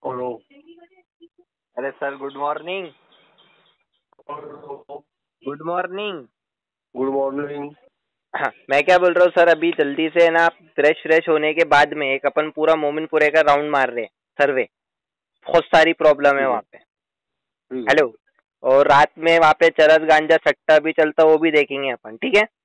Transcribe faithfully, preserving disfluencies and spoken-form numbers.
Hello. अरे sir, good morning. Good morning. Good morning. हाँ, मैं क्या बोल रहा हूँ सर, अभी जल्दी से ना फ्रेश फ्रेश होने के बाद में एक अपन पूरा मोमिनपुरे का राउंड मार रहे हैं, सर्वे। बहुत सारी प्रॉब्लम है ठीक है, वहाँ पे। ठीक है। हेलो। और रात में वहाँ पे चरस गांजा सट्टा भी चलता, वो भी देखेंगे अपन, ठीक है।